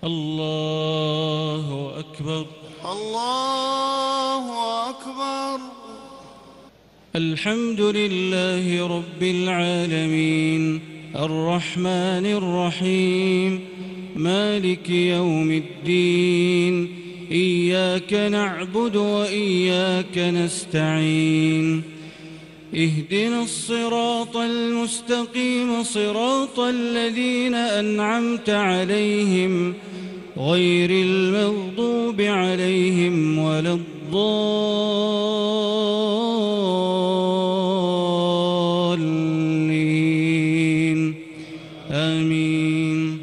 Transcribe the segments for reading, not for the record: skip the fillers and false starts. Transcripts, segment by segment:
الله أكبر. الله أكبر. الحمد لله رب العالمين الرحمن الرحيم مالك يوم الدين إياك نعبد وإياك نستعين اهدنا الصراط المستقيم صراط الذين أنعمت عليهم غير المغضوب عليهم ولا الضالين آمين.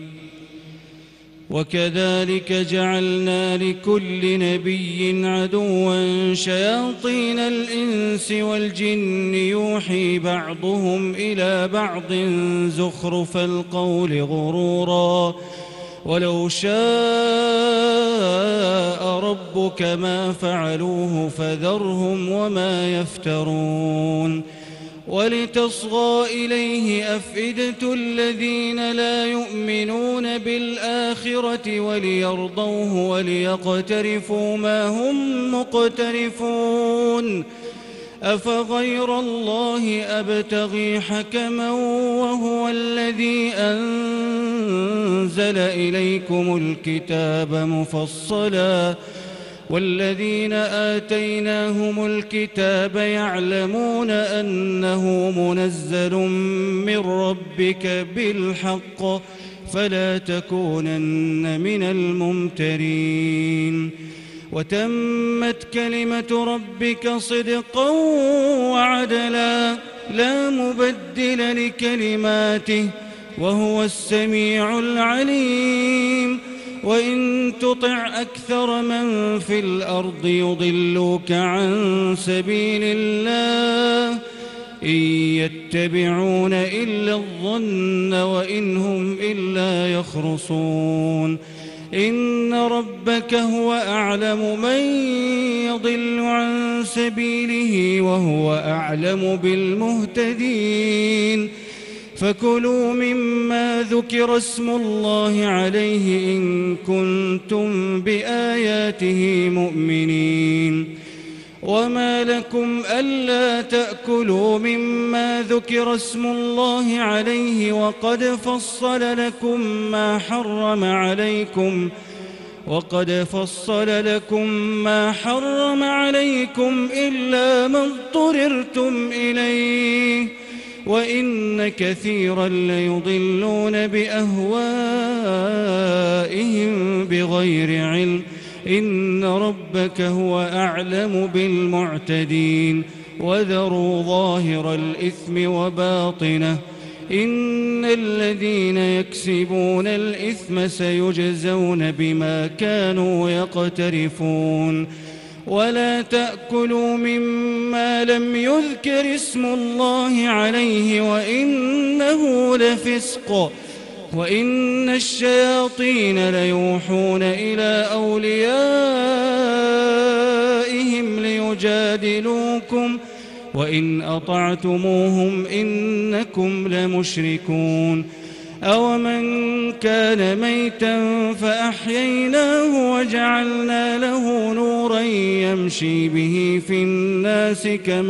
وكذلك جعلنا لكل نبي عدوا شياطين الإنس والجن يوحي بعضهم إلى بعض زخرف القول غرورا ولو شاء ربك ما فعلوه فذرهم وما يفترون. ولتصغى إليه أفئدة الذين لا يؤمنون بالآخرة وليرضوه وليقترفوا ما هم مقترفون. أفغير الله أبتغي حكما وهو الذي أنزل إليكم الكتاب مفصلا والذين آتيناهم الكتاب يعلمون أنه منزل من ربك بالحق فلا تكونن من الممترين. وتمت كلمة ربك صدقا وعدلا لا مبدل لكلماته وهو السميع العليم. وإن تطع أكثر من في الأرض يضلوك عن سبيل الله إن يتبعون إلا الظن وإن هم إلا يخرصون. إن ربك هو أعلم من يضل عن سبيله وهو أعلم بالمهتدين. فكلوا مما ذكر اسم الله عليه إن كنتم بآياته مؤمنين. وما لكم ألا تأكلوا مما ذكر اسم الله عليه وقد فصل لكم ما حرم عليكم إلا ما اضطررتم إليه وإن كثيرا ليضلون بأهوائهم بغير علم. إن ربك هو أعلم بالمعتدين. وذروا ظاهر الإثم وباطنه إن الذين يكسبون الإثم سيجزون بما كانوا يقترفون. ولا تأكلوا مما لم يذكر اسم الله عليه وإنه لفسق وإن الشياطين ليوحون إلى أوليائهم ليجادلوكم وإن أطعتموهم إنكم لمشركون. أومن كان ميتا فأحييناه وجعلنا له نورا يمشي به في الناس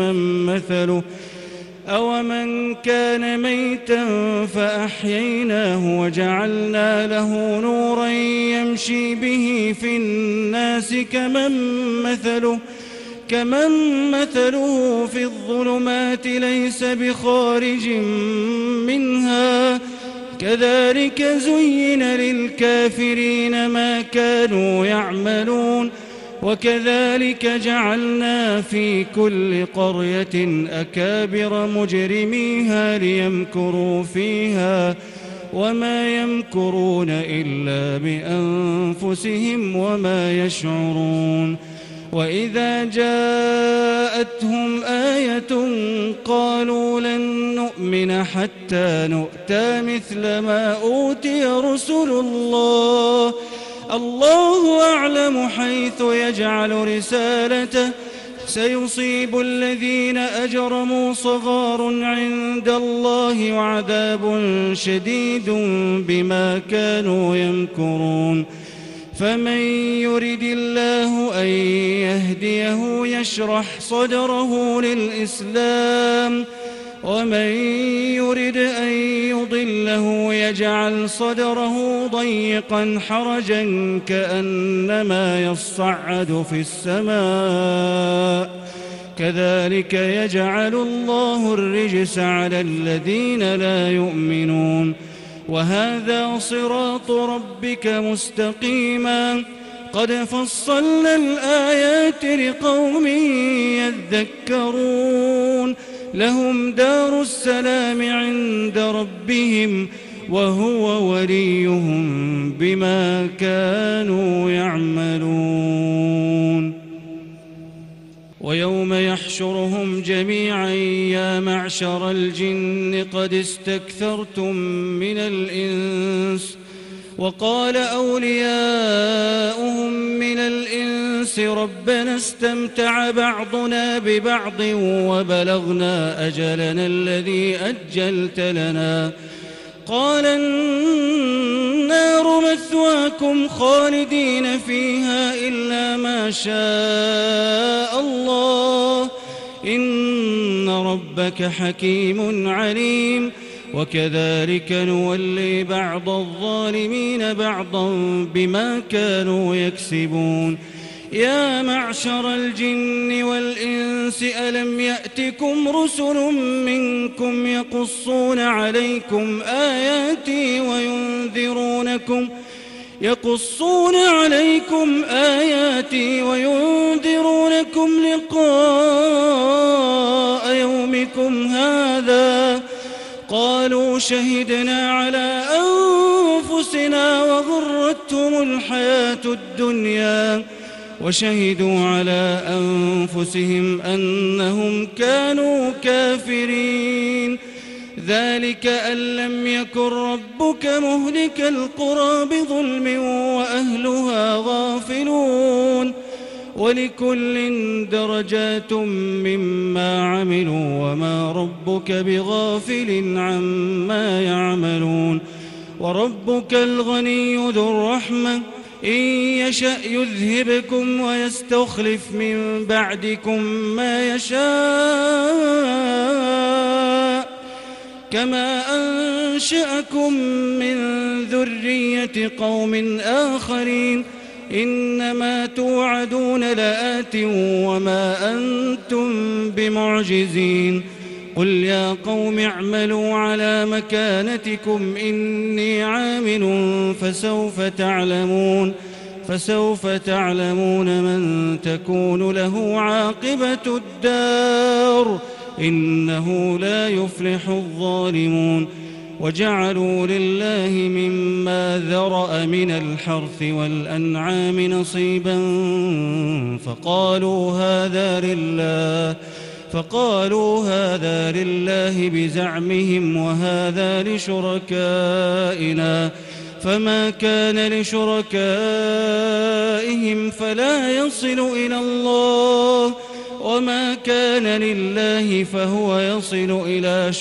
كمن مثله في الظلمات ليس بخارج منها كذلك زين للكافرين ما كانوا يعملون. وكذلك جعلنا في كل قرية أكابر مجرميها ليمكروا فيها وما يمكرون إلا بأنفسهم وما يشعرون. وإذا جاءتهم آية قالوا لن نؤمن حتى نؤتى مثل ما أوتي رسل الله أعلم حيث يجعل رسالته سيصيب الذين أجرموا صغار عند الله وعذاب شديد بما كانوا يمكرون فمن يرد الله أن يهديه يشرح صدره للإسلام ومن يرد أن يضله يجعل صدره ضيقا حرجا كأنما يصعد في السماء كذلك يجعل الله الرجس على الذين لا يؤمنون وهذا صراط ربك مستقيما قد فصلنا الآيات لقوم يذكرون لهم دار السلام عند ربهم وهو وليهم بما كانوا يعملون ويوم يحشرهم جميعا يا معشر الجن قد استكثرتم من الإنس وقال أولياؤهم من الإنس ربنا استمتع بعضنا ببعض وبلغنا أجلنا الذي أجلت لنا قال النار مثواكم خالدين فيها إلا ما شاء الله إن ربك حكيم عليم وكذلك نولي بعض الظالمين بعضا بما كانوا يكسبون يا معشر الجن والإنس ألم يأتكم رسل منكم يقصون عليكم آياتي وينذرونكم لقاء يومكم هذا قالوا شهدنا على أنفسنا وغرتهم الحياة الدنيا وشهدوا على أنفسهم أنهم كانوا كافرين ذلك أن لم يكن ربك مهلك القرى بظلم وأهلها غافلون ولكل درجات مما عملوا وما ربك بغافل عما يعملون وربك الغني ذو الرحمة إن يشأ يذهبكم ويستخلف من بعدكم ما يشاء كما أنشأكم من ذرية قوم آخرين إنما توعدون لآت وما أنتم بمعجزين قل يا قوم اعملوا على مكانتكم إني عامل فسوف تعلمون من تكون له عاقبة الدار إنه لا يفلح الظالمون وجعلوا لله مما ذرأ من الحرث والأنعام نصيبا فقالوا هذا لله بزعمهم وهذا لشركائنا فما كان لشركائهم فلا يصل إلى الله وما كان لله فهو يصل إلى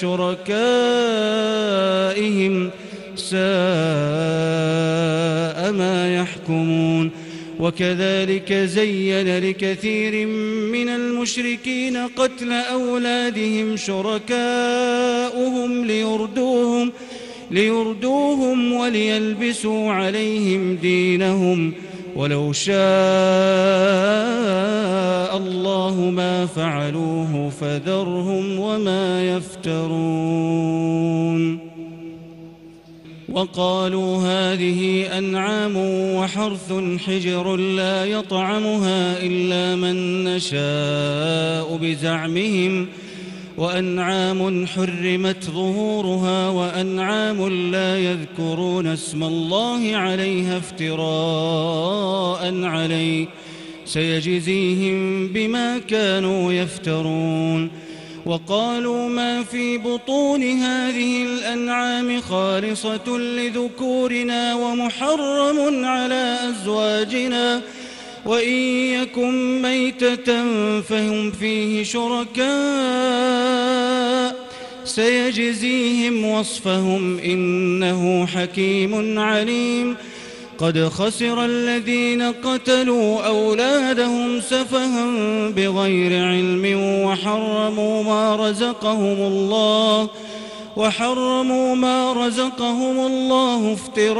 شركائهم ساء ما يحكمون وكذلك زين لكثير من المشركين قتل أولادهم شركاؤهم ليردوهم وليلبسوا عليهم دينهم ولو شاء الله ما فعلوه فذرهم وما يفترون وقالوا هذه أنعام وحرث حجر لا يطعمها إلا من نشاء بزعمهم وأنعام حرمت ظهورها وأنعام لا يذكرون اسم الله عليها افتراء عليه سيجزيهم بما كانوا يفترون وقالوا ما في بطون هذه الأنعام خالصة لذكورنا ومحرم على أزواجنا وإن يكن ميتة فهم فيه شركاء سيجزيهم وصفهم إنه حكيم عليم. قد خسر الذين قتلوا أولادهم سفها بغير علم وحرموا ما رزقهم الله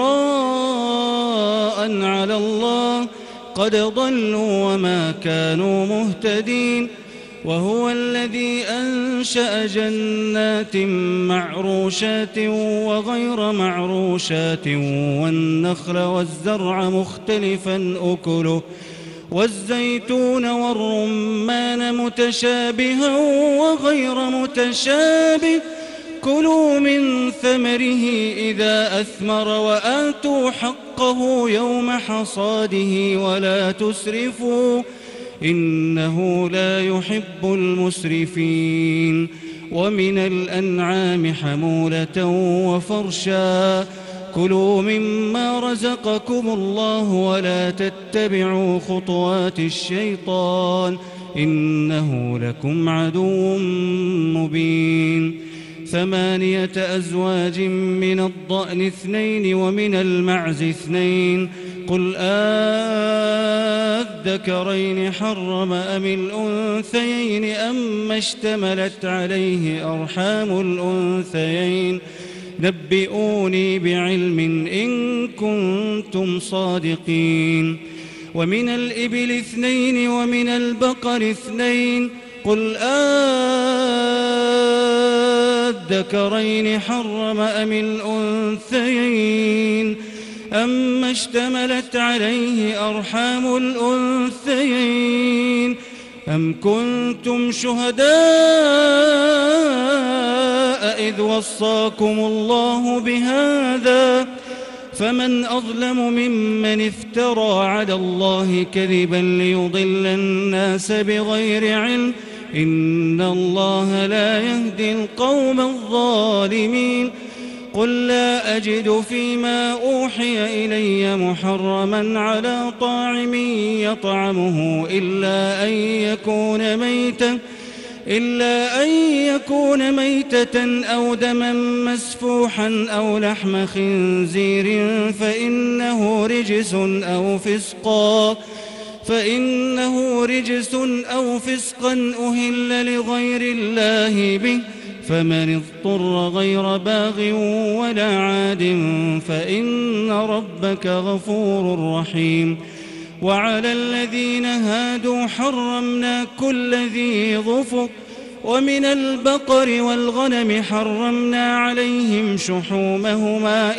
افتراء على الله قد ضلوا وما كانوا مهتدين. وهو الذي أنشأ جنات معروشات وغير معروشات والنخل والزرع مختلفا أكله والزيتون والرمان متشابها وغير متشابه كلوا من ثمره إذا أثمر وآتوا حقه يوم حصاده ولا تسرفوا إنه لا يحب المسرفين. ومن الأنعام حمولة وفرشا كلوا مما رزقكم الله ولا تتبعوا خطوات الشيطان إنه لكم عدو مبين. 8 أزواج من الضأن 2 ومن المعز 2 قل أذكرين حرم أم الأنثيين أما اشتملت عليه أرحام الأنثيين نبئوني بعلم إن كنتم صادقين. ومن الإبل 2 ومن البقر 2 قل أذكرين حرم أم الأنثيين أما اشتملت عليه أرحام الأنثيين أم كنتم شهداء إذ وصاكم الله بهذا فمن أظلم ممن افترى على الله كذبا ليضل الناس بغير علم إن الله لا يهدي القوم الظالمين. قل لا أجد فيما أوحي إلي محرما على طاعم يطعمه إلا أن يكون ميتة أو دما مسفوحا أو لحم خنزير فإنه رجس أو فسقا أهل لغير الله به فمن اضطر غير باغ ولا عاد فإن ربك غفور رحيم. وعلى الذين هادوا حرمنا كل ذي ظفر ومن البقر والغنم حرمنا عليهم شحومهما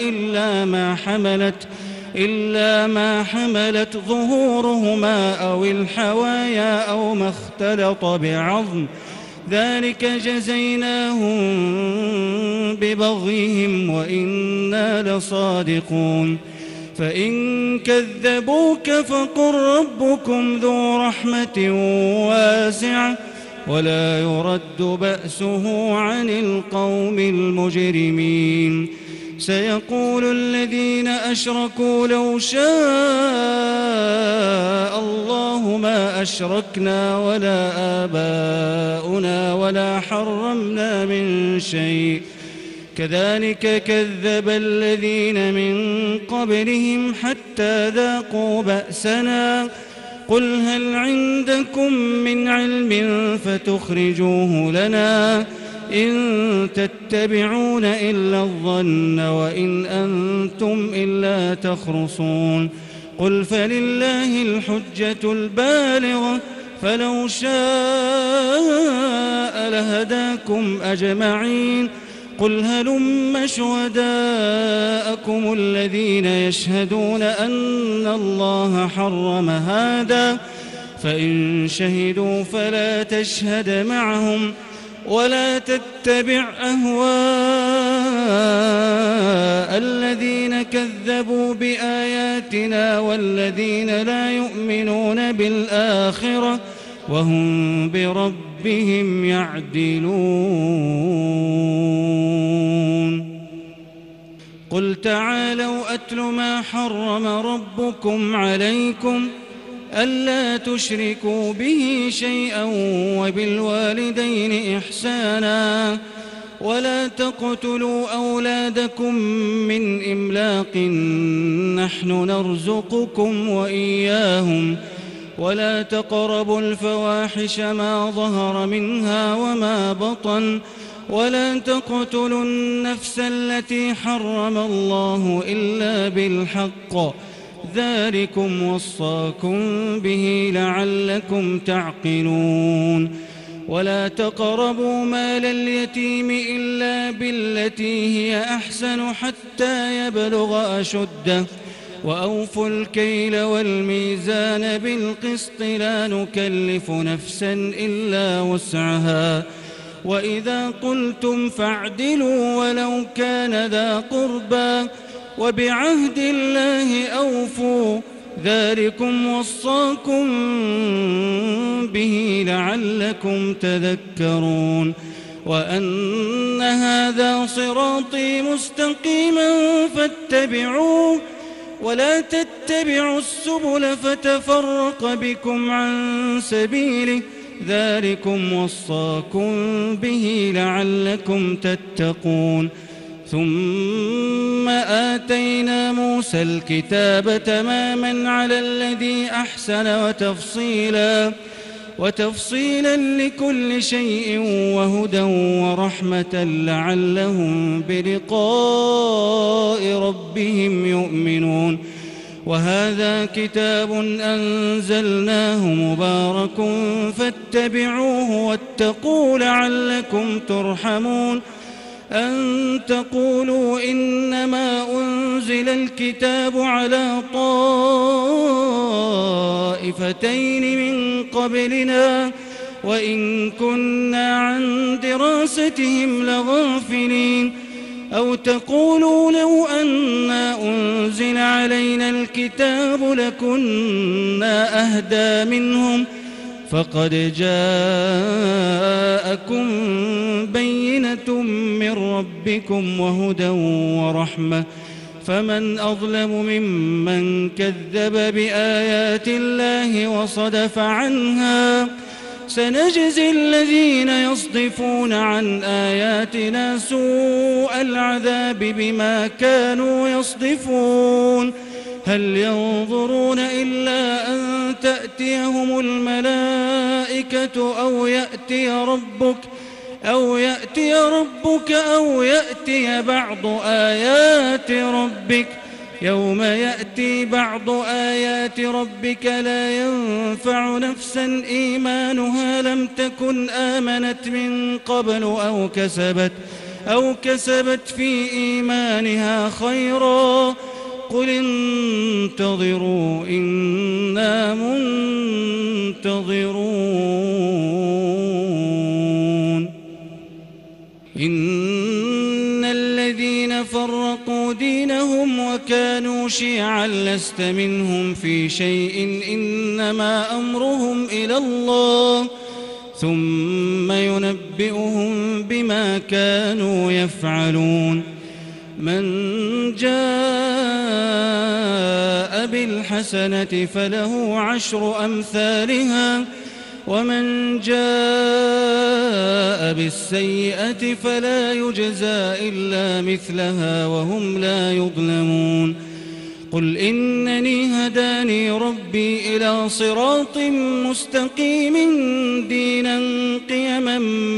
إلا ما حملت ظهورهما أو الحوايا أو ما اختلط بعظم ذلك جزيناهم ببغيهم وإنا لصادقون. فإن كذبوك فقل ربكم ذو رحمة واسعة ولا يرد بأسه عن القوم المجرمين. سيقول الذين أشركوا لو شاء الله ما أشركنا ولا آباؤنا ولا حرمنا من شيء كذلك كذب الذين من قبلهم حتى ذاقوا بأسنا قل هل عندكم من علم فتخرجوه لنا إن تتبعون إلا الظن وإن أنتم إلا تخرصون. قل فلله الحجة البالغة فلو شاء لهداكم أجمعين. قل هلم شهداءكم الذين يشهدون أن الله حرم هذا فإن شهدوا فلا تشهد معهم ولا تتبع أهواء الذين كذبوا بآياتنا والذين لا يؤمنون بالآخرة وهم بربهم يعدلون. قل تعالوا أتل ما حرم ربكم عليكم ألا تشركوا به شيئا وبالوالدين إحسانا ولا تقتلوا أولادكم من إملاق نحن نرزقكم وإياهم ولا تقربوا الفواحش ما ظهر منها وما بطن ولا تقتلوا النفس التي حرم الله إلا بالحق ذلكم وصاكم به لعلكم تعقلون ولا تقربوا مال اليتيم إلا بالتي هي أحسن حتى يبلغ أشده وأوفوا الكيل والميزان بالقسط لا نكلف نفسا إلا وسعها وإذا قلتم فاعدلوا ولو كان ذا قربى وبعهد الله أوفوا ذلكم وصاكم به لعلكم تذكرون وأن هذا صراطي مستقيما فاتبعوه ولا تتبعوا السبل فتفرق بكم عن سبيله ذلكم وصاكم به لعلكم تتقون ثم آتينا موسى الكتاب تماما على الذي أحسن وتفصيلا لكل شيء وهدى ورحمة لعلهم بلقاء ربهم يؤمنون وهذا كتاب أنزلناه مبارك فاتبعوه واتقوا لعلكم ترحمون أن تقولوا إنما أنزل الكتاب على طائفتين من قبلنا وإن كنا عن دراستهم لغافلين أو تقولوا لو أنا أنزل علينا الكتاب لكنا أهدى منهم فقد جاءكم بينة من ربكم وهدى ورحمة فمن أظلم ممن كذب بآيات الله وصدف عنها سنجزي الذين يصدفون عن آياتنا سوء العذاب بما كانوا يصدفون هل ينظرون إلا أن تأتيهم الملائكة أو يأتي ربك أو يأتي بعض آيات ربك يوم يأتي بعض آيات ربك لا ينفع نفسا إيمانها لم تكن آمنت من قبل أو كسبت في إيمانها خيرا قل انتظروا إنا منتظرون إن الذين فرقوا دينهم وكانوا شيعا لست منهم في شيء إنما أمرهم إلى الله ثم ينبئهم بما كانوا يفعلون من جاء بالحسنة فله 10 أمثالها ومن جاء بالسيئة فلا يجزى إلا مثلها وهم لا يظلمون قل إنني هداني ربي إلى صراط مستقيم دينا قيما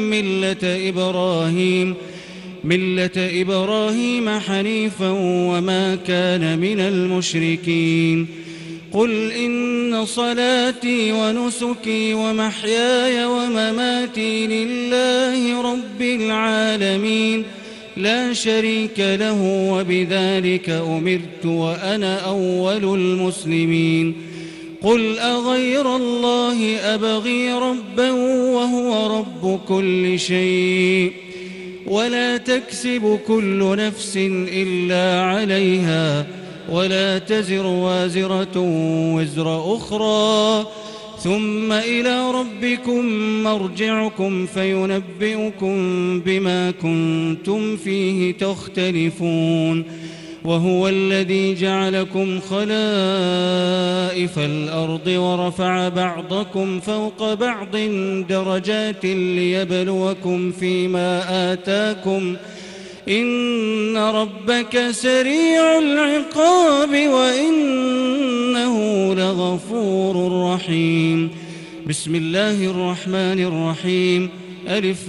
ملة إبراهيم حنيفا وما كان من المشركين قل إن صلاتي ونسكي ومحياي ومماتي لله رب العالمين لا شريك له وبذلك أمرت وأنا أول المسلمين قل أغير الله أبغي ربا وهو رب كل شيء ولا تكسب كل نفس إلا عليها ولا تزر وازرة وزر أخرى ثم إلى ربكم مرجعكم فينبئكم بما كنتم فيه تختلفون وهو الذي جعلكم خلائف الأرض ورفع بعضكم فوق بعض درجات ليبلوكم فيما آتاكم إن ربك سريع العقاب وإنه لغفور رحيم. بسم الله الرحمن الرحيم. ألف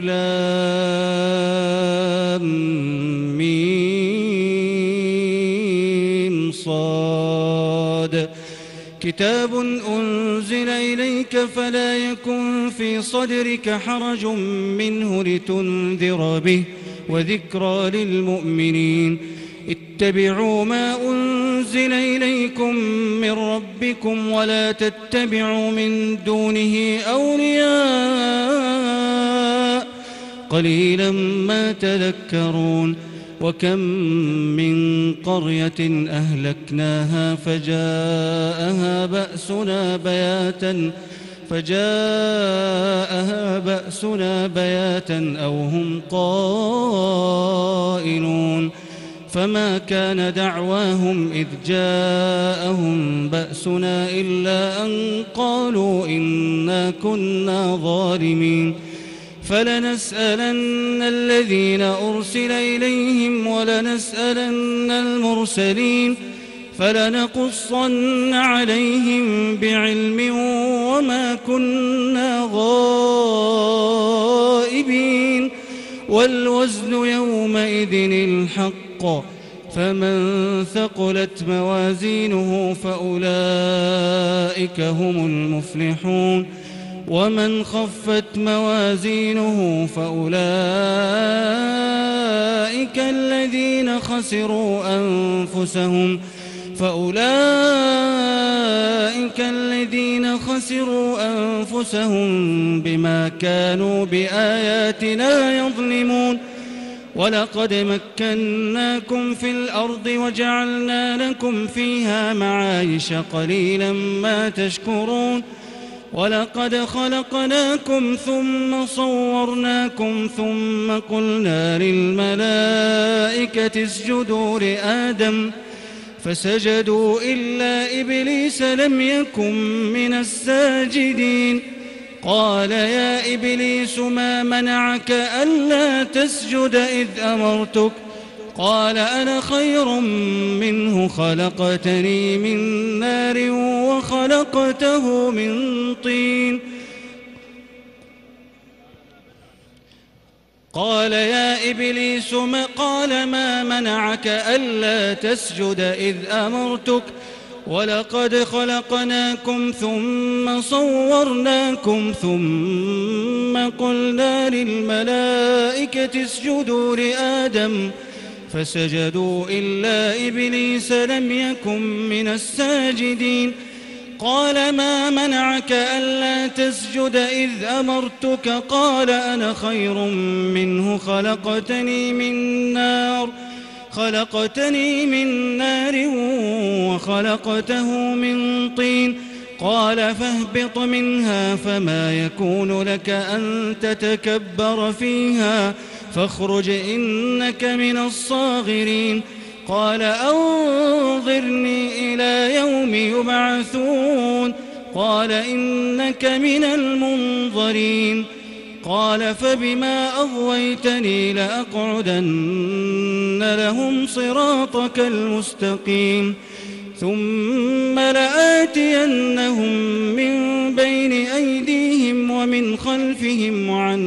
لام ميم صاد. كتاب أنزل إليك فلا يكن في صدرك حرج منه لتنذر به وذكرى للمؤمنين. اتبعوا ما أنزل إليكم من ربكم ولا تتبعوا من دونه أولياء قليلا ما تذكرون. وكم من قرية أهلكناها فجاءها بأسنا بياتا أو هم قائلون. فما كان دعواهم إذ جاءهم بأسنا إلا أن قالوا إنا كنا ظالمين. فلنسألن الذين أرسل إليهم ولنسألن المرسلين فلنقصن عليهم بعلم وما كنا غائبين. والوزن يومئذ الحق فمن ثقلت موازينه فأولئك هم المفلحون ومن خفت موازينه فأولئك الذين خسروا أنفسهم بما كانوا بآياتنا يظلمون. ولقد مكناكم في الأرض وجعلنا لكم فيها معايش قليلا ما تشكرون. ولقد خلقناكم ثم صورناكم ثم قلنا للملائكة اسجدوا لآدم فسجدوا إلا إبليس لم يكن من الساجدين. قال يا إبليس ما منعك ألا تسجد إذ أمرتك؟ قال أنا خير منه خلقتني من نار وخلقته من طين. قال يا إبليس ما منعك ألا تسجد إذ أمرتك؟ ولقد خلقناكم ثم صورناكم ثم قلنا للملائكة اسجدوا لآدم فسجدوا إلا إبليس لم يكن من الساجدين. قال ما منعك ألا تسجد إذ أمرتك؟ قال أنا خير منه خلقتني من نار وخلقته من طين. قال فاهبط منها فما يكون لك أن تتكبر فيها فاخرج إنك من الصاغرين. قال أنظرني إلى يوم يبعثون. قال إنك من المنظرين. قال فبما أغويتني لأقعدن لهم صراطك المستقيم ثم لآتينهم من بين أيديهم ومن خلفهم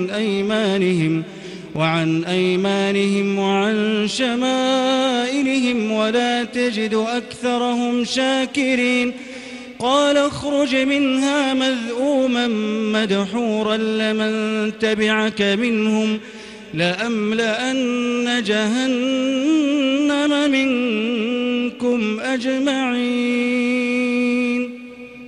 وعن أيمانهم وعن شمائلهم ولا تجد أكثرهم شاكرين. قال اخرج منها مذءوما مدحورا لمن تبعك منهم لأملأن جهنم منكم أجمعين.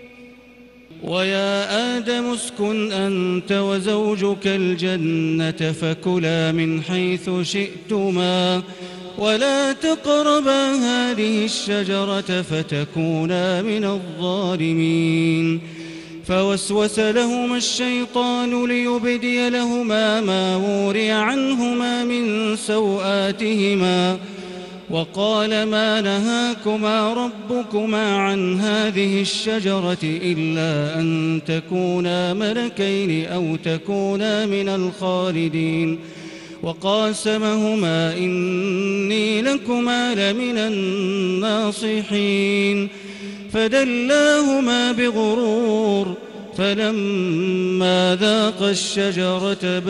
ويا آدم اسكن أنت وزوجك الجنة فكلا من حيث شئتما ولا تقربا هذه الشجرة فتكونا من الظالمين. فوسوس لهما الشيطان ليبدي لهما ما وري عنهما من سوآتهما وقال ما نهاكما ربكما عن هذه الشجرة إلا أن تكونا ملكين أو تكونا من الخالدين وقاسمهما إني لكما لمن الناصحين فدلاهما بغرور فلما ذاقا الشجرة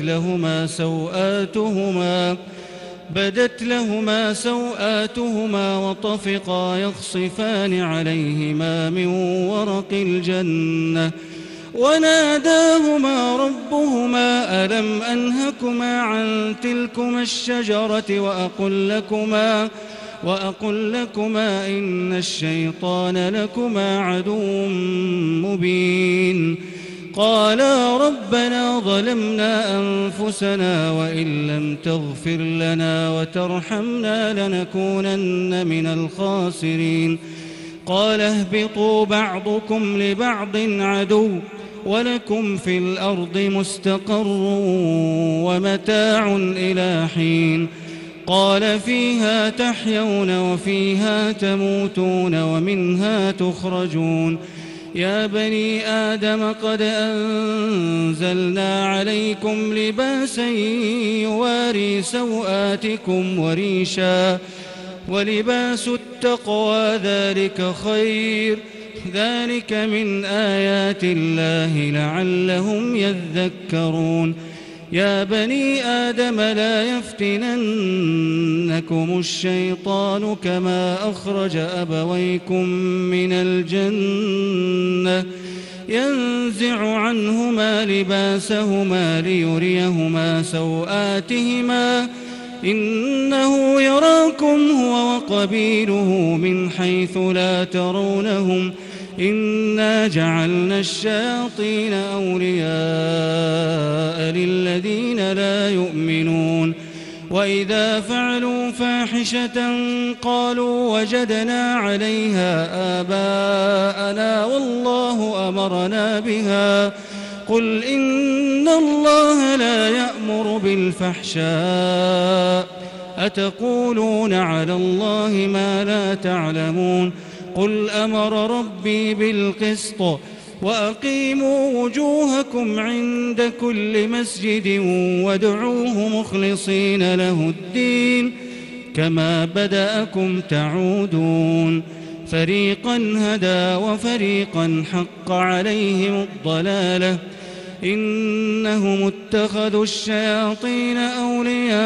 بدت لهما سوآتهما وطفقا يخصفان عليهما من ورق الجنة وناداهما ربهما ألم أنهكما عن تلكما الشجرة وأقل لكما إن الشيطان لكما عدو مبين قالا ربنا ظلمنا أنفسنا وإن لم تغفر لنا وترحمنا لنكونن من الخاسرين قال اهبطوا بعضكم لبعض عدو ولكم في الأرض مستقر ومتاع إلى حين قال فيها تحيون وفيها تموتون ومنها تخرجون يا بني آدم قد أنزلنا عليكم لباسا يواري سوآتكم وريشا ولباس التقوى ذلك خير ذلك من آيات الله لعلهم يذكرون يا بني آدم لا يفتننكم الشيطان كما أخرج أبويكم من الجنة ينزع عنهما لباسهما ليريهما سوآتهما إنه يراكم هو وقبيله من حيث لا ترونهم إنا جعلنا الشياطين أولياء للذين لا يؤمنون وإذا فعلوا فاحشة قالوا وجدنا عليها آباءنا والله أمرنا بها قل إن الله لا يأمر بالفحشاء أتقولون على الله ما لا تعلمون قل أمر ربي بالقسط وأقيموا وجوهكم عند كل مسجد وادعوه مخلصين له الدين كما بدأكم تعودون فريقا هدى وفريقا حق عليهم الضلالة إنهم اتخذوا الشياطين أولياء